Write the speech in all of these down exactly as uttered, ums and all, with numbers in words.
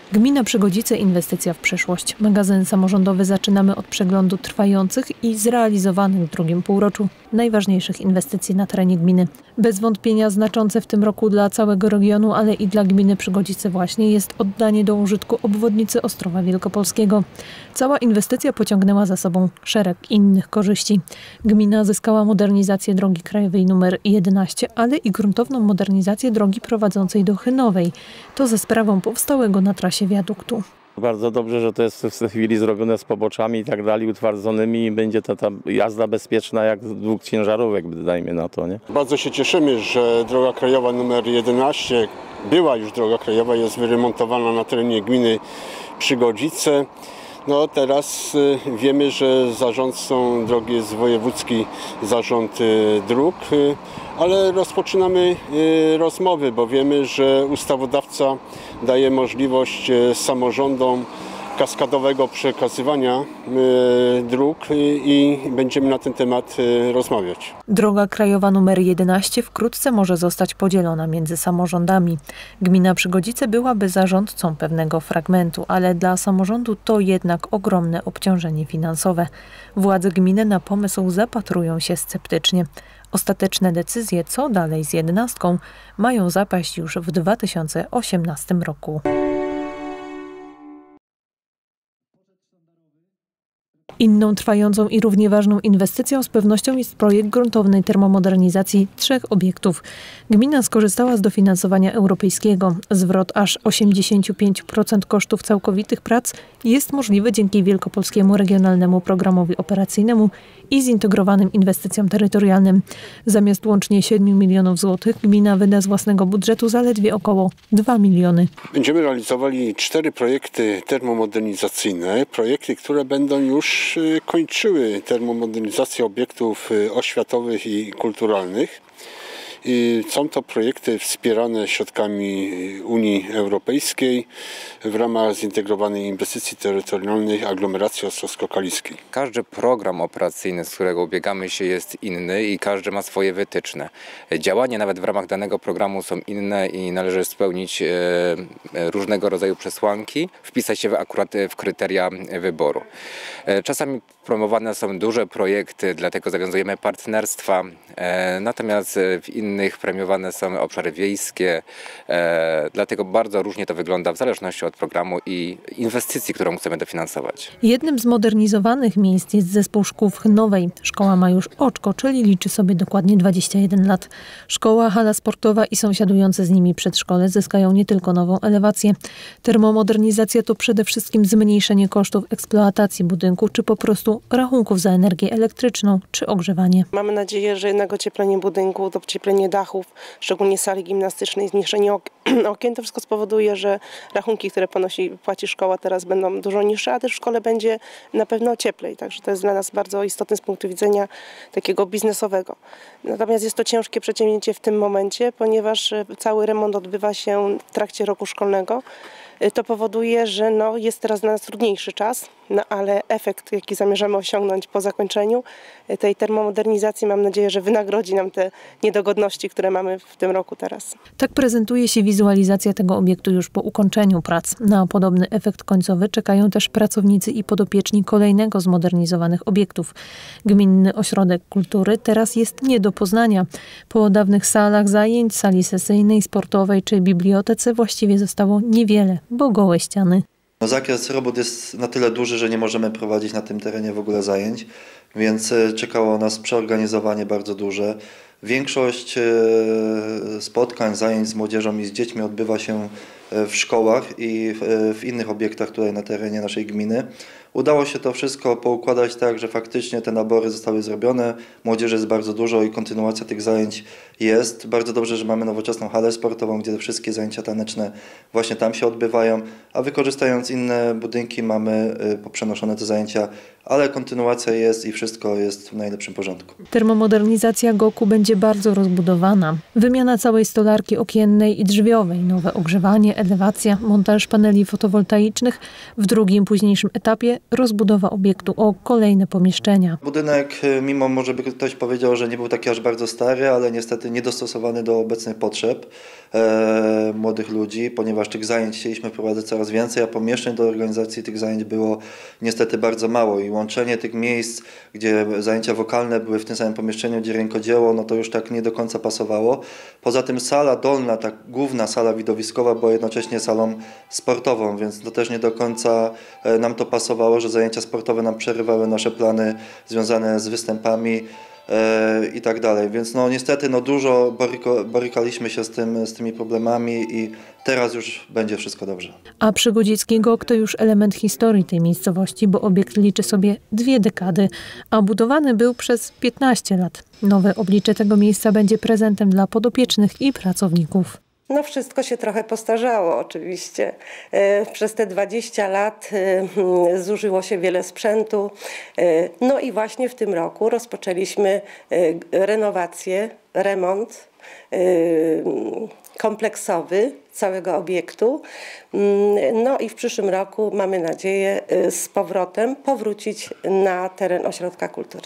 Gmina Przygodzice, inwestycja w przyszłość. Magazyn samorządowy zaczynamy od przeglądu trwających i zrealizowanych w drugim półroczu najważniejszych inwestycji na terenie gminy. Bez wątpienia znaczące w tym roku dla całego regionu, ale i dla gminy Przygodzice właśnie jest oddanie do użytku obwodnicy Ostrowa Wielkopolskiego. Cała inwestycja pociągnęła za sobą szereg innych korzyści. Gmina zyskała modernizację drogi krajowej nr jedenaście, ale i gruntowną modernizację drogi prowadzącej do Chynowej. To ze sprawą powstałego na trasie wiaduktu. Bardzo dobrze, że to jest w tej chwili zrobione z poboczami i tak dalej, utwardzonymi i będzie to ta jazda bezpieczna jak dwóch ciężarówek, dajmy na to, nie? Bardzo się cieszymy, że droga krajowa nr jedenaście, była już droga krajowa, jest wyremontowana na terenie gminy Przygodzice. No teraz wiemy, że zarządcą drogi jest Wojewódzki Zarząd Dróg, ale rozpoczynamy rozmowy, bo wiemy, że ustawodawca daje możliwość samorządom kaskadowego przekazywania dróg i będziemy na ten temat rozmawiać. Droga krajowa nr jedenaście wkrótce może zostać podzielona między samorządami. Gmina Przygodzice byłaby zarządcą pewnego fragmentu, ale dla samorządu to jednak ogromne obciążenie finansowe. Władze gminy na pomysł zapatrują się sceptycznie. Ostateczne decyzje, co dalej z jedenastką, mają zapaść już w dwa tysiące osiemnastym roku. Inną trwającą i równie ważną inwestycją z pewnością jest projekt gruntownej termomodernizacji trzech obiektów. Gmina skorzystała z dofinansowania europejskiego. Zwrot aż osiemdziesiąt pięć procent kosztów całkowitych prac jest możliwy dzięki Wielkopolskiemu Regionalnemu Programowi Operacyjnemu i zintegrowanym inwestycjom terytorialnym. Zamiast łącznie siedmiu milionów złotych gmina wyda z własnego budżetu zaledwie około dwa miliony. Będziemy realizowali cztery projekty termomodernizacyjne, projekty, które będą już kończyły termomodernizację obiektów oświatowych i kulturalnych. Są to projekty wspierane środkami Unii Europejskiej w ramach zintegrowanej inwestycji terytorialnej aglomeracji ostrowsko-kaliskiej. Każdy program operacyjny, z którego ubiegamy się, jest inny i każdy ma swoje wytyczne. Działania nawet w ramach danego programu są inne i należy spełnić różnego rodzaju przesłanki, wpisać się akurat w kryteria wyboru. Czasami promowane są duże projekty, dlatego zawiązujemy partnerstwa, natomiast w innych premiowane są obszary wiejskie, dlatego bardzo różnie to wygląda w zależności od programu i inwestycji, którą chcemy dofinansować. Jednym z modernizowanych miejsc jest zespół szkół w Chynowej. Szkoła ma już oczko, czyli liczy sobie dokładnie dwadzieścia jeden lat. Szkoła, hala sportowa i sąsiadujące z nimi przedszkole zyskają nie tylko nową elewację. Termomodernizacja to przede wszystkim zmniejszenie kosztów eksploatacji budynku, czy po prostu rachunków za energię elektryczną czy ogrzewanie. Mamy nadzieję, że jednak ocieplenie budynku, docieplenie dachów, szczególnie sali gimnastycznej, zmniejszenie okien, to wszystko spowoduje, że rachunki, które ponosi, płaci szkoła, teraz będą dużo niższe, a też w szkole będzie na pewno cieplej. Także to jest dla nas bardzo istotne z punktu widzenia takiego biznesowego. Natomiast jest to ciężkie przedsięwzięcie w tym momencie, ponieważ cały remont odbywa się w trakcie roku szkolnego. To powoduje, że no, jest teraz dla nas trudniejszy czas, no, ale efekt, jaki zamierzamy osiągnąć po zakończeniu tej termomodernizacji, mam nadzieję, że wynagrodzi nam te niedogodności, które mamy w tym roku teraz. Tak prezentuje się wizualizacja tego obiektu już po ukończeniu prac. Na podobny efekt końcowy czekają też pracownicy i podopieczni kolejnego z modernizowanych obiektów. Gminny Ośrodek Kultury teraz jest nie do poznania. Po dawnych salach zajęć, sali sesyjnej, sportowej czy bibliotece właściwie zostało niewiele, bo gołe ściany. No, zakres robót jest na tyle duży, że nie możemy prowadzić na tym terenie w ogóle zajęć, więc czekało nas przeorganizowanie bardzo duże. Większość spotkań, zajęć z młodzieżą i z dziećmi odbywa się w szkołach i w innych obiektach tutaj na terenie naszej gminy. Udało się to wszystko poukładać tak, że faktycznie te nabory zostały zrobione, młodzieży jest bardzo dużo i kontynuacja tych zajęć jest. Bardzo dobrze, że mamy nowoczesną halę sportową, gdzie te wszystkie zajęcia taneczne właśnie tam się odbywają, a wykorzystując inne budynki mamy poprzenoszone te zajęcia ale kontynuacja jest i wszystko jest w najlepszym porządku. Termomodernizacja Goku będzie bardzo rozbudowana. Wymiana całej stolarki okiennej i drzwiowej, nowe ogrzewanie, elewacja, montaż paneli fotowoltaicznych. W drugim, późniejszym etapie rozbudowa obiektu o kolejne pomieszczenia. Budynek, mimo może by ktoś powiedział, że nie był taki aż bardzo stary, ale niestety niedostosowany do obecnych potrzeb e, młodych ludzi, ponieważ tych zajęć chcieliśmy wprowadzać coraz więcej, a pomieszczeń do organizacji tych zajęć było niestety bardzo mało i łączenie tych miejsc, gdzie zajęcia wokalne były w tym samym pomieszczeniu, gdzie rękodzieło, no to już tak nie do końca pasowało. Poza tym sala dolna, ta główna sala widowiskowa była jednocześnie salą sportową, więc to też nie do końca nam to pasowało, że zajęcia sportowe nam przerywały nasze plany związane z występami e, i tak dalej. Więc no niestety no dużo boryko, borykaliśmy się z, tym, z tymi problemami i teraz już będzie wszystko dobrze. A Przygodzicki Gok to już element historii tej miejscowości, bo obiekt liczy sobie dwie dekady, a budowany był przez piętnaście lat. Nowe oblicze tego miejsca będzie prezentem dla podopiecznych i pracowników. No wszystko się trochę postarzało oczywiście. Przez te dwadzieścia lat zużyło się wiele sprzętu. No i właśnie w tym roku rozpoczęliśmy renowację, remont kompleksowy całego obiektu. No i w przyszłym roku mamy nadzieję z powrotem powrócić na teren Ośrodka Kultury.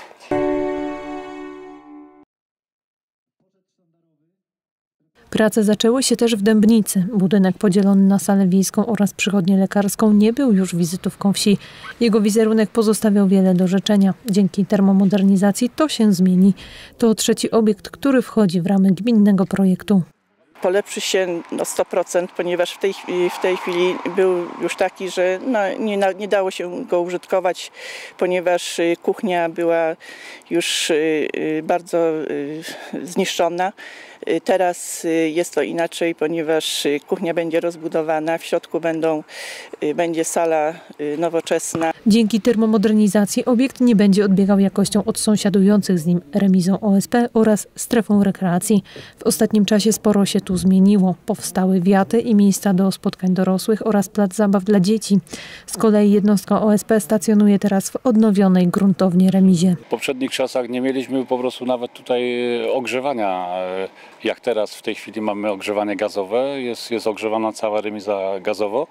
Prace zaczęły się też w Dębnicy. Budynek podzielony na salę wiejską oraz przychodnię lekarską nie był już wizytówką wsi. Jego wizerunek pozostawiał wiele do życzenia. Dzięki termomodernizacji to się zmieni. To trzeci obiekt, który wchodzi w ramy gminnego projektu. Polepszy się no sto procent, ponieważ w tej, w tej chwili był już taki, że no nie, nie dało się go użytkować, ponieważ kuchnia była już bardzo zniszczona. Teraz jest to inaczej, ponieważ kuchnia będzie rozbudowana, w środku będą, będzie sala nowoczesna. Dzięki termomodernizacji obiekt nie będzie odbiegał jakością od sąsiadujących z nim remizą O S P oraz strefą rekreacji. W ostatnim czasie sporo się tu zmieniło. Powstały wiaty i miejsca do spotkań dorosłych oraz plac zabaw dla dzieci. Z kolei jednostka O S P stacjonuje teraz w odnowionej gruntownie remizie. W poprzednich czasach nie mieliśmy po prostu nawet tutaj ogrzewania. Jak teraz w tej chwili mamy ogrzewanie gazowe, jest, jest ogrzewana cała remiza gazowo,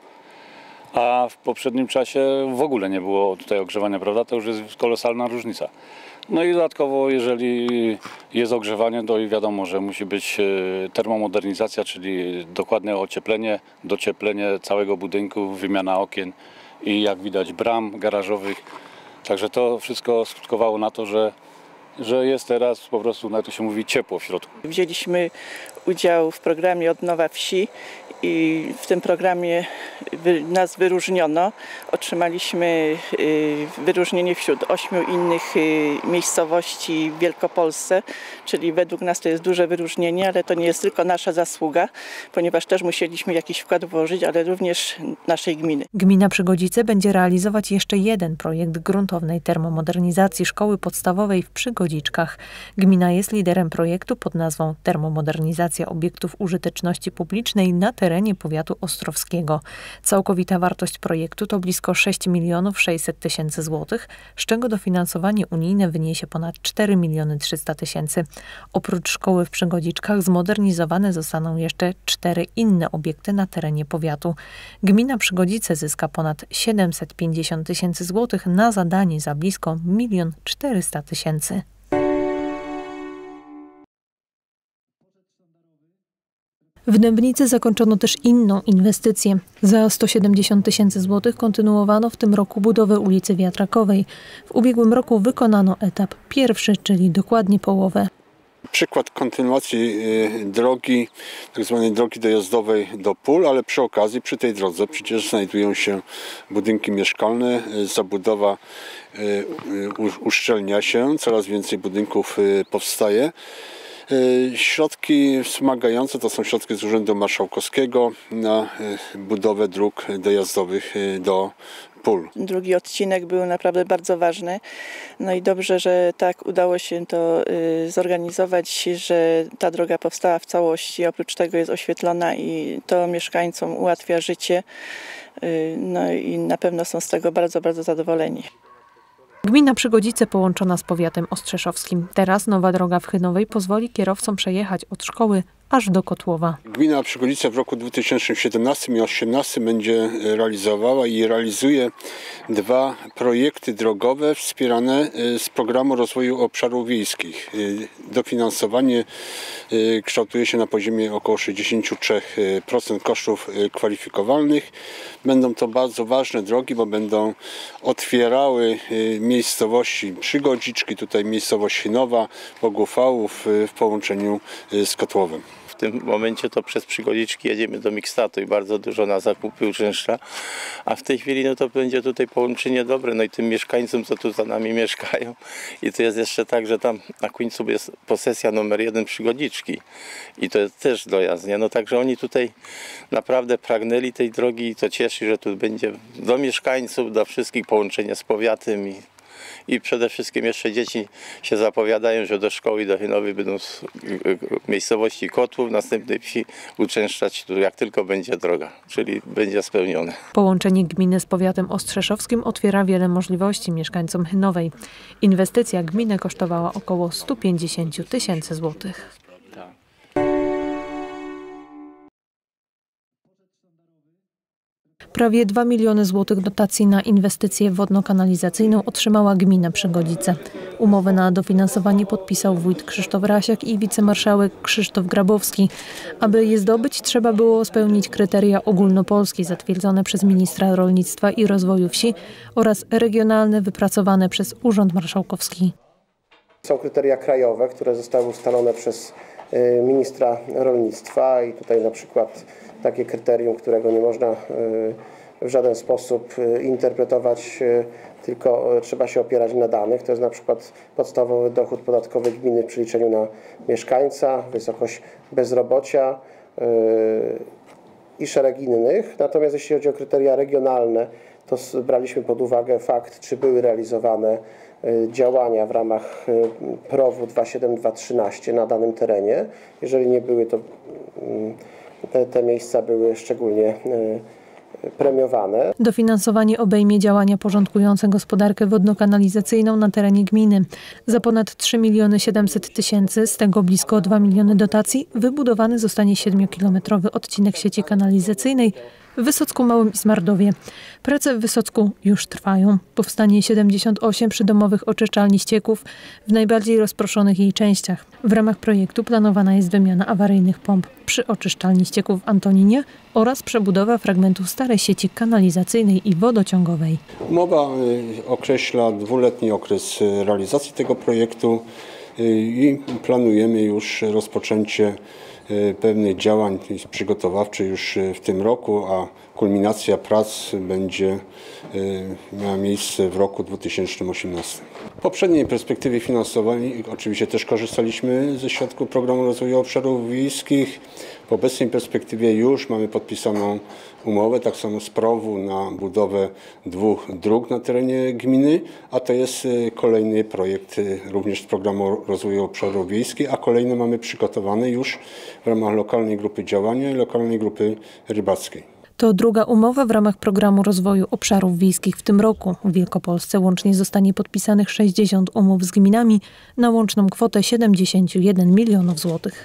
a w poprzednim czasie w ogóle nie było tutaj ogrzewania, prawda? To już jest kolosalna różnica. No i dodatkowo, jeżeli jest ogrzewanie, to i wiadomo, że musi być termomodernizacja, czyli dokładne ocieplenie, docieplenie całego budynku, wymiana okien i jak widać bram garażowych. Także to wszystko skutkowało na to, że że jest teraz po prostu, na to się mówi, ciepło w środku. Wzięliśmy udział w programie Odnowa Wsi i w tym programie nas wyróżniono. Otrzymaliśmy wyróżnienie wśród ośmiu innych miejscowości w Wielkopolsce, czyli według nas to jest duże wyróżnienie, ale to nie jest tylko nasza zasługa, ponieważ też musieliśmy jakiś wkład włożyć, ale również naszej gminy. Gmina Przygodzice będzie realizować jeszcze jeden projekt gruntownej termomodernizacji szkoły podstawowej w Przygodziczkach. Gmina jest liderem projektu pod nazwą Termomodernizacja obiektów użyteczności publicznej na terenie powiatu ostrowskiego. Całkowita wartość projektu to blisko sześć milionów sześćset tysięcy złotych, z czego dofinansowanie unijne wyniesie ponad cztery miliony trzysta tysięcy. Oprócz szkoły w Przygodziczkach zmodernizowane zostaną jeszcze cztery inne obiekty na terenie powiatu. Gmina Przygodzice zyska ponad siedemset pięćdziesiąt tysięcy złotych na zadanie za blisko milion czterysta tysięcy. W Dębnicy zakończono też inną inwestycję. Za sto siedemdziesiąt tysięcy złotych kontynuowano w tym roku budowę ulicy Wiatrakowej. W ubiegłym roku wykonano etap pierwszy, czyli dokładnie połowę. Przykład kontynuacji drogi, tak zwanej drogi dojazdowej do pól, ale przy okazji, przy tej drodze przecież znajdują się budynki mieszkalne, zabudowa uszczelnia się, coraz więcej budynków powstaje. Środki wspomagające to są środki z Urzędu Marszałkowskiego na budowę dróg dojazdowych do pól. Drugi odcinek był naprawdę bardzo ważny. No i dobrze, że tak udało się to zorganizować, że ta droga powstała w całości. Oprócz tego jest oświetlona i to mieszkańcom ułatwia życie. No i na pewno są z tego bardzo, bardzo zadowoleni. Gmina Przygodzice połączona z powiatem ostrzeszowskim. Teraz nowa droga w Chynowej pozwoli kierowcom przejechać od szkoły aż do Kotłowa. Gmina Przygodzice w roku dwa tysiące siedemnastym i dwa tysiące osiemnastym będzie realizowała i realizuje dwa projekty drogowe wspierane z Programu Rozwoju Obszarów Wiejskich. Dofinansowanie kształtuje się na poziomie około sześćdziesiąt trzy procent kosztów kwalifikowalnych. Będą to bardzo ważne drogi, bo będą otwierały miejscowości Przygodziczki, tutaj miejscowość Chynowa, Bogufałów w połączeniu z Kotłowem. W tym momencie to przez Przygodziczki jedziemy do Mikstatu i bardzo dużo na zakupy uczęszcza, a w tej chwili no to będzie tutaj połączenie dobre, no i tym mieszkańcom, co tu za nami mieszkają. I to jest jeszcze tak, że tam na końcu jest posesja numer jeden Przygodziczki i to jest też dojazd, nie? No także oni tutaj naprawdę pragnęli tej drogi i to cieszy, że tu będzie do mieszkańców, do wszystkich połączenie z powiatem i I przede wszystkim jeszcze dzieci się zapowiadają, że do szkoły do Chynowej będą z miejscowości Kotłów, w następnej wsi uczęszczać, jak tylko będzie droga, czyli będzie spełnione. Połączenie gminy z powiatem ostrzeszowskim otwiera wiele możliwości mieszkańcom Chynowej. Inwestycja gminy kosztowała około sto pięćdziesiąt tysięcy złotych. Prawie dwa miliony złotych dotacji na inwestycję wodno-kanalizacyjną otrzymała gmina Przygodzice. Umowę na dofinansowanie podpisał wójt Krzysztof Rasiak i wicemarszałek Krzysztof Grabowski. Aby je zdobyć, trzeba było spełnić kryteria ogólnopolskie zatwierdzone przez ministra rolnictwa i rozwoju wsi oraz regionalne wypracowane przez Urząd Marszałkowski. Są kryteria krajowe, które zostały ustalone przez ministra rolnictwa i tutaj na przykład takie kryterium, którego nie można w żaden sposób interpretować, tylko trzeba się opierać na danych. To jest na przykład podstawowy dochód podatkowy gminy w przeliczeniu na mieszkańca, wysokość bezrobocia i szereg innych. Natomiast jeśli chodzi o kryteria regionalne, to braliśmy pod uwagę fakt, czy były realizowane działania w ramach P R O W-u dwa siedem dwa trzynaście na danym terenie. Jeżeli nie były, to te, te miejsca były szczególnie premiowane. Dofinansowanie obejmie działania porządkujące gospodarkę wodno-kanalizacyjną na terenie gminy. Za ponad trzy miliony siedemset tysięcy, z tego blisko dwa miliony dotacji, wybudowany zostanie siedmiokilometrowy odcinek sieci kanalizacyjnej w Wysocku Małym i Smardowie. Prace w Wysocku już trwają. Powstanie siedemdziesiąt osiem przydomowych oczyszczalni ścieków w najbardziej rozproszonych jej częściach. W ramach projektu planowana jest wymiana awaryjnych pomp przy oczyszczalni ścieków w Antoninie oraz przebudowa fragmentów starej sieci kanalizacyjnej i wodociągowej. Umowa określa dwuletni okres realizacji tego projektu i planujemy już rozpoczęcie pewnych działań przygotowawczych już w tym roku, a kulminacja prac będzie miała miejsce w roku dwa tysiące osiemnastym. W poprzedniej perspektywie finansowej oczywiście też korzystaliśmy ze środków Programu Rozwoju Obszarów Wiejskich. W obecnej perspektywie już mamy podpisaną umowę, tak samo z P R O W-u na budowę dwóch dróg na terenie gminy, a to jest kolejny projekt również z Programu Rozwoju Obszarów Wiejskich, a kolejne mamy przygotowane już w ramach lokalnej grupy działania i lokalnej grupy rybackiej. To druga umowa w ramach Programu Rozwoju Obszarów Wiejskich w tym roku. W Wielkopolsce łącznie zostanie podpisanych sześćdziesiąt umów z gminami na łączną kwotę siedemdziesiąt jeden milionów złotych.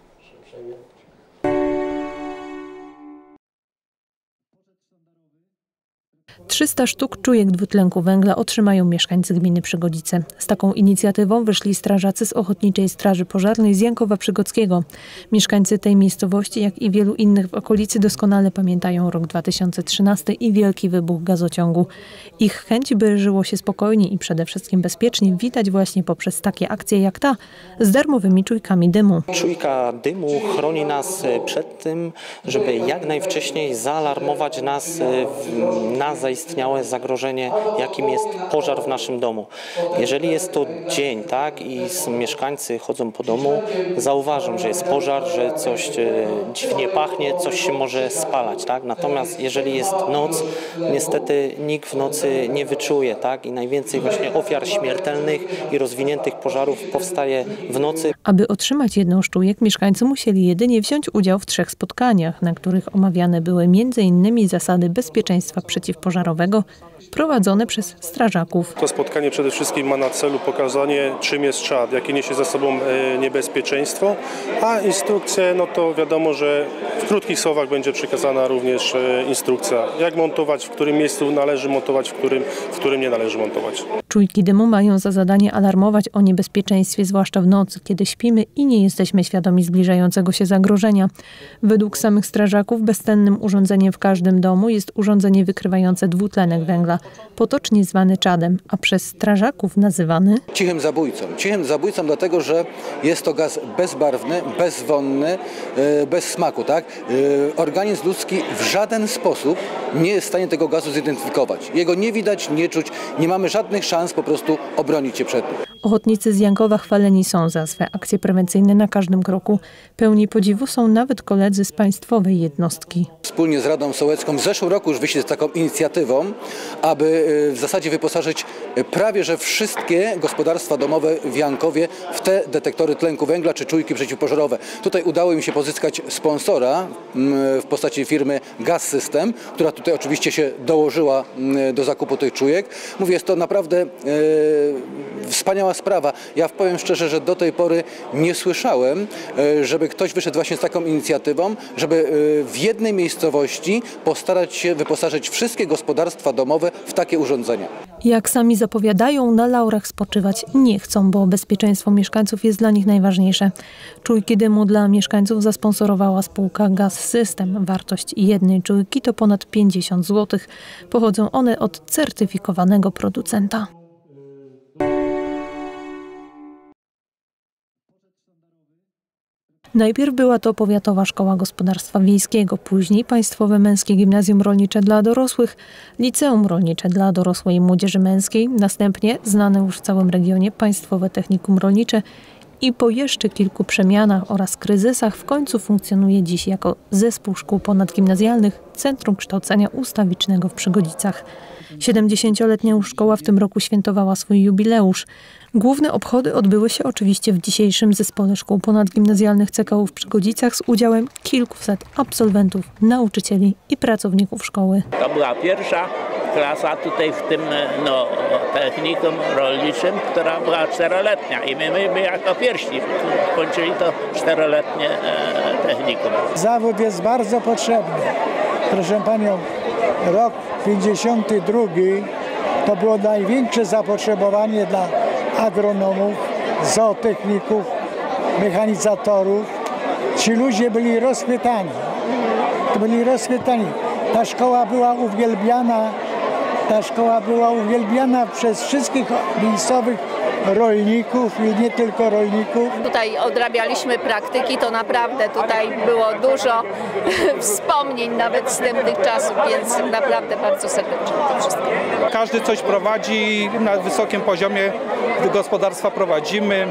trzysta sztuk czujek dwutlenku węgla otrzymają mieszkańcy gminy Przygodzice. Z taką inicjatywą wyszli strażacy z Ochotniczej Straży Pożarnej z Jankowa Przygodzkiego. Mieszkańcy tej miejscowości, jak i wielu innych w okolicy, doskonale pamiętają rok dwa tysiące trzynasty i wielki wybuch gazociągu. Ich chęć, by żyło się spokojnie i przede wszystkim bezpiecznie, widać właśnie poprzez takie akcje jak ta z darmowymi czujkami dymu. Czujka dymu chroni nas przed tym, żeby jak najwcześniej zaalarmować nas na zaistniałe zagrożenie, jakim jest pożar w naszym domu. Jeżeli jest to dzień, tak, i mieszkańcy chodzą po domu, zauważą, że jest pożar, że coś dziwnie pachnie, coś się może spalać, tak? Natomiast jeżeli jest noc, niestety nikt w nocy nie wyczuje, tak? I najwięcej właśnie ofiar śmiertelnych i rozwiniętych pożarów powstaje w nocy. Aby otrzymać jedną z czujek, mieszkańcy musieli jedynie wziąć udział w trzech spotkaniach, na których omawiane były między innymi zasady bezpieczeństwa przeciw przeciwpożarowego prowadzone przez strażaków. To spotkanie przede wszystkim ma na celu pokazanie, czym jest czad, jakie niesie ze sobą niebezpieczeństwo, a instrukcje, no to wiadomo, że w krótkich słowach będzie przekazana również instrukcja, jak montować, w którym miejscu należy montować, w którym, w którym nie należy montować. Czujki dymu mają za zadanie alarmować o niebezpieczeństwie, zwłaszcza w nocy, kiedy śpimy i nie jesteśmy świadomi zbliżającego się zagrożenia. Według samych strażaków bezcennym urządzeniem w każdym domu jest urządzenie wykrywające dwutlenek węgla, potocznie zwany czadem, a przez strażaków nazywany cichym zabójcą. Cichym zabójcą dlatego, że jest to gaz bezbarwny, bezwonny, bez smaku. Tak? Organizm ludzki w żaden sposób nie jest w stanie tego gazu zidentyfikować. Jego nie widać, nie czuć, nie mamy żadnych szans po prostu obronić się przed tym. Ochotnicy z Jankowa chwaleni są za swe akcje prewencyjne na każdym kroku. Pełni podziwu są nawet koledzy z państwowej jednostki. Wspólnie z Radą Sołecką w zeszłym roku już wyszli z taką inicjatywą, aby w zasadzie wyposażyć prawie że wszystkie gospodarstwa domowe w Jankowie w te detektory tlenku węgla czy czujki przeciwpożarowe. Tutaj udało im się pozyskać sponsora w postaci firmy Gas System, która tutaj oczywiście się dołożyła do zakupu tych czujek. Mówię, jest to naprawdę e, wspaniała sprawa. Ja powiem szczerze, że do tej pory nie słyszałem, e, żeby ktoś wyszedł właśnie z taką inicjatywą, żeby e, w jednej miejscowości postarać się wyposażyć wszystkie gospodarstwa domowe w takie urządzenia. Jak sami zapowiadają, na laurach spoczywać nie chcą, bo bezpieczeństwo mieszkańców jest dla nich najważniejsze. Czujki dymu dla mieszkańców zasponsorowała spółka Gas System. Wartość jednej czujki to ponad pięćdziesiąt złotych. Pochodzą one od certyfikowanego producenta. Najpierw była to Powiatowa Szkoła Gospodarstwa Wiejskiego, później Państwowe Męskie Gimnazjum Rolnicze dla Dorosłych, Liceum Rolnicze dla Dorosłej i Młodzieży Męskiej, następnie znane już w całym regionie Państwowe Technikum Rolnicze i po jeszcze kilku przemianach oraz kryzysach w końcu funkcjonuje dziś jako Zespół Szkół Ponadgimnazjalnych Centrum Kształcenia Ustawicznego w Przygodzicach. siedemdziesięcioletnia już szkoła w tym roku świętowała swój jubileusz. Główne obchody odbyły się oczywiście w dzisiejszym Zespole Szkół Ponadgimnazjalnych C K U w Przygodzicach z udziałem kilkuset absolwentów, nauczycieli i pracowników szkoły. To była pierwsza klasa tutaj w tym no, technikum rolniczym, która była czteroletnia i my, my, my jako pierwsi kończyli to czteroletnie e, technikum. Zawód jest bardzo potrzebny. Proszę Panią, rok pięćdziesiąty drugi to było największe zapotrzebowanie dla agronomów, zootechników, mechanizatorów. Ci ludzie byli rozchwytani. Byli rozchwytani. Ta szkoła była uwielbiana, ta szkoła była uwielbiana przez wszystkich miejscowych rolników i nie tylko rolników. Tutaj odrabialiśmy praktyki, to naprawdę tutaj było dużo wspomnień nawet z tych czasów, więc naprawdę bardzo serdecznie to wszystko. Każdy coś prowadzi, na wysokim poziomie gospodarstwa prowadzimy,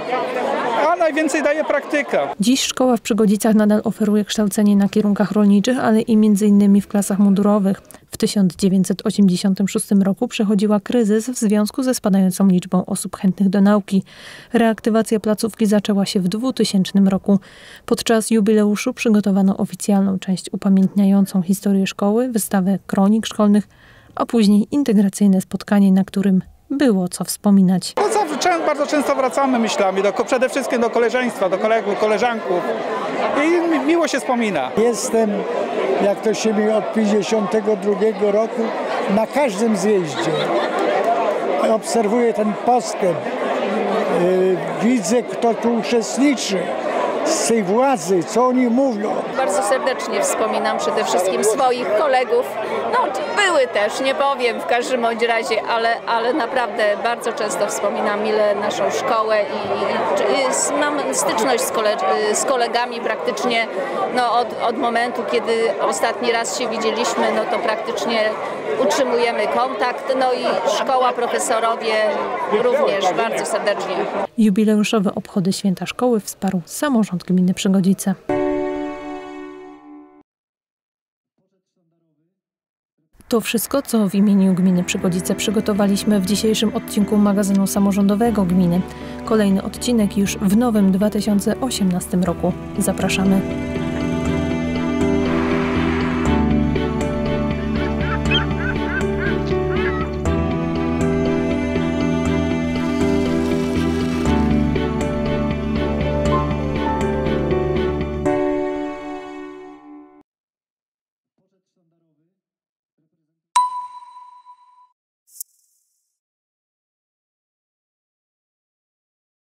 a najwięcej daje praktyka. Dziś szkoła w Przygodzicach nadal oferuje kształcenie na kierunkach rolniczych, ale i między innymi w klasach mundurowych. W tysiąc dziewięćset osiemdziesiątym szóstym roku przechodziła kryzys w związku ze spadającą liczbą osób chętnych do nauki. Reaktywacja placówki zaczęła się w dwutysięcznym roku. Podczas jubileuszu przygotowano oficjalną część upamiętniającą historię szkoły, wystawę kronik szkolnych, a później integracyjne spotkanie, na którym było co wspominać. No, bardzo często wracamy myślami, do, przede wszystkim do koleżeństwa, do kolegów, koleżanków i mi, miło się wspomina. Jestem, jak to się mówi, od pięćdziesiątego drugiego roku na każdym zjeździe. Obserwuję ten postęp, yy, widzę, kto tu uczestniczy z tej władzy, co oni mówią. Bardzo serdecznie wspominam przede wszystkim swoich kolegów. No, były też, nie powiem w każdym bądź razie, ale, ale naprawdę bardzo często wspominam ile naszą szkołę i, i, i mam styczność z, koleg z kolegami praktycznie no, od, od momentu, kiedy ostatni raz się widzieliśmy, no to praktycznie utrzymujemy kontakt, no i szkoła, profesorowie również bardzo serdecznie. Jubileuszowe obchody Święta Szkoły wsparł samorząd gminy Przygodzice. To wszystko, co w imieniu gminy Przygodzice przygotowaliśmy w dzisiejszym odcinku magazynu samorządowego gminy. Kolejny odcinek już w nowym dwa tysiące osiemnastym roku. Zapraszamy.